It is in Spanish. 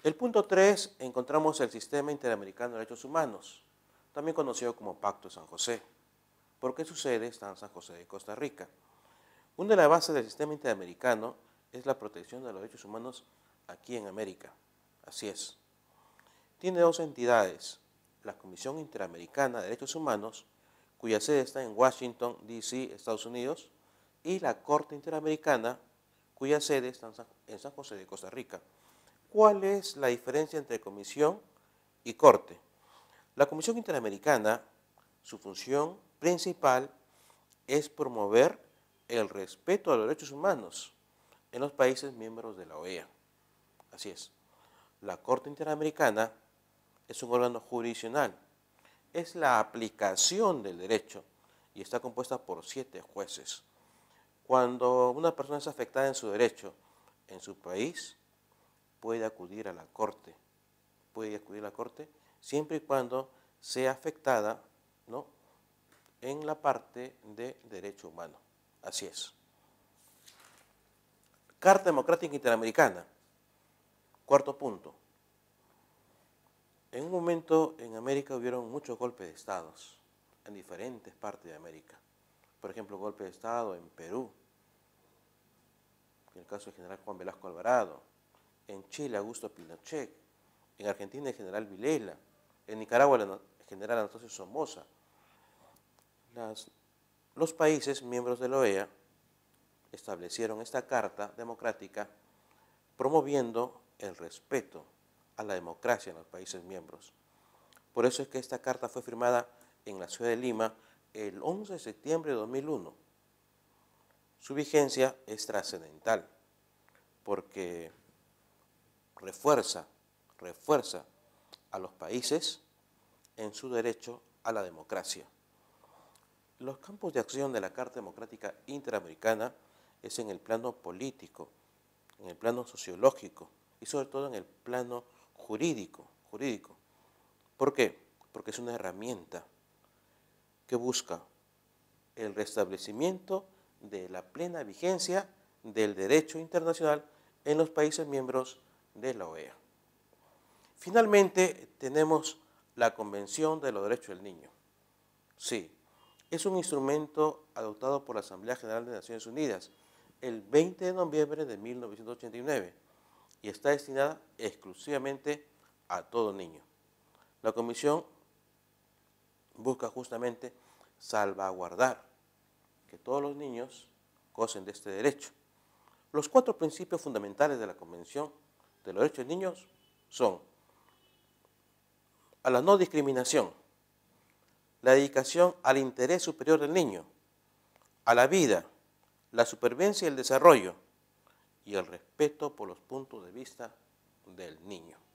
El punto 3 encontramos el Sistema Interamericano de Derechos Humanos, también conocido como Pacto de San José, porque su sede está en San José de Costa Rica. Una de las bases del sistema interamericano es la protección de los derechos humanos aquí en América. Así es. Tiene dos entidades, la Comisión Interamericana de Derechos Humanos, cuya sede está en Washington, D.C., Estados Unidos, y la Corte Interamericana, cuya sede está en San José de Costa Rica. ¿Cuál es la diferencia entre comisión y corte? La Comisión Interamericana, su función principal es promover el respeto a los derechos humanos en los países miembros de la OEA. Así es. La Corte Interamericana es un órgano jurisdiccional. Es la aplicación del derecho y está compuesta por 7 jueces. Cuando una persona es afectada en su derecho en su país, puede acudir a la Corte. Puede acudir a la Corte siempre y cuando sea afectada, ¿no?, en la parte de derecho humano. Así es. Carta Democrática Interamericana. Cuarto punto. En un momento en América hubieron muchos golpes de estados en diferentes partes de América. Por ejemplo, golpe de estado en Perú, en el caso del general Juan Velasco Alvarado, en Chile Augusto Pinochet, en Argentina el general Vilela, en Nicaragua el general Anastasio Somoza. Los países miembros de la OEA establecieron esta Carta Democrática promoviendo el respeto a la democracia en los países miembros. Por eso es que esta carta fue firmada en la ciudad de Lima el 11 de septiembre de 2001. Su vigencia es trascendental porque refuerza a los países en su derecho a la democracia. Los campos de acción de la Carta Democrática Interamericana es en el plano político, en el plano sociológico y sobre todo en el plano jurídico. ¿Por qué? Porque es una herramienta que busca el restablecimiento de la plena vigencia del derecho internacional en los países miembros de la OEA. Finalmente, tenemos la Convención de los Derechos del Niño. Sí, es un instrumento adoptado por la Asamblea General de Naciones Unidas el 20 de noviembre de 1989 y está destinada exclusivamente a todo niño. La Comisión busca justamente salvaguardar que todos los niños gocen de este derecho. Los 4 principios fundamentales de la Convención de los Derechos de Niños son a la no discriminación, la dedicación al interés superior del niño, a la vida, la supervivencia y el desarrollo, y el respeto por los puntos de vista del niño.